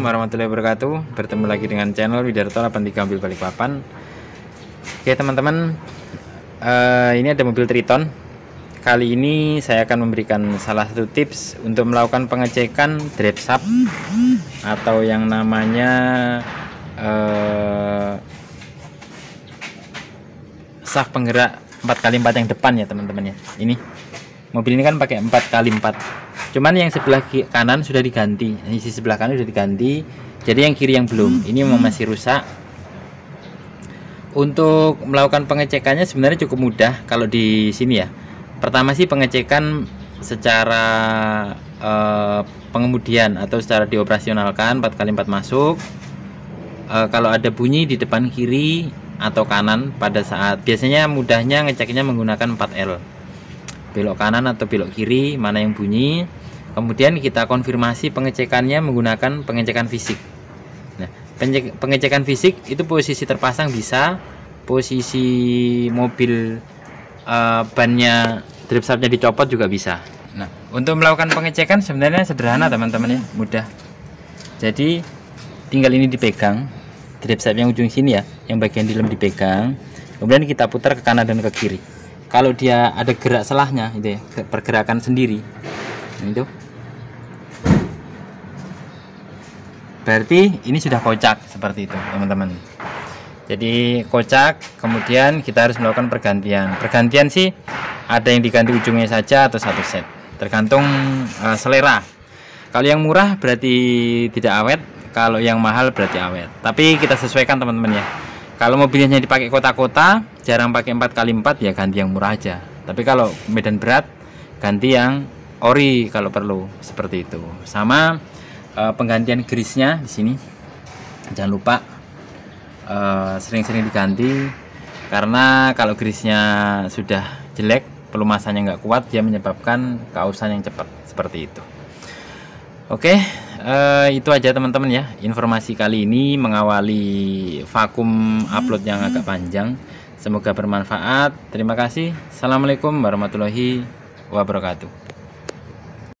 warahmatullahi wabarakatuh. Bertemu lagi dengan channel Widarto 83 Mobil Balikpapan. Oke teman-teman, ini ada mobil Triton. Kali ini saya akan memberikan salah satu tips untuk melakukan pengecekan drive shaft atau yang namanya shaft penggerak 4x4 yang depan ya teman-teman ya. Ini mobil ini kan pakai 4x4. Cuman yang sebelah kanan sudah diganti, sisi sebelah kanan sudah diganti, jadi yang kiri yang belum. Ini memang masih rusak. Untuk melakukan pengecekannya sebenarnya cukup mudah kalau di sini ya. Pertama sih pengecekan secara pengemudian atau secara dioperasionalkan 4x4 masuk. Kalau ada bunyi di depan kiri atau kanan pada saat, biasanya mudahnya ngeceknya menggunakan 4L. Belok kanan atau belok kiri, mana yang bunyi. Kemudian kita konfirmasi pengecekannya menggunakan pengecekan fisik. Nah, pengecekan fisik itu posisi terpasang bisa, posisi mobil bannya drive shaftnya dicopot juga bisa. Nah, untuk melakukan pengecekan sebenarnya sederhana teman-teman ya, mudah. Jadi tinggal ini dipegang, drive shaft yang ujung sini ya, yang bagian dalam dipegang. Kemudian kita putar ke kanan dan ke kiri. Kalau dia ada gerak selahnya itu ya, pergerakan sendiri. Itu berarti ini sudah kocak seperti itu teman-teman. Jadi kocak, kemudian kita harus melakukan pergantian sih ada yang diganti ujungnya saja atau satu set, tergantung selera. Kalau yang murah berarti tidak awet, kalau yang mahal berarti awet, tapi kita sesuaikan teman-teman ya. Kalau mobilnya dipakai kota-kota, jarang pakai 4x4 ya ganti yang murah aja. Tapi kalau medan berat ganti yang ori kalau perlu, seperti itu. Sama penggantian grisnya di sini. Jangan lupa sering-sering diganti, karena kalau grisnya sudah jelek, pelumasannya nggak kuat, dia menyebabkan kausan yang cepat, seperti itu. Oke, itu aja teman-teman ya, informasi kali ini mengawali vakum upload yang agak panjang. Semoga bermanfaat. Terima kasih. Assalamualaikum warahmatullahi wabarakatuh.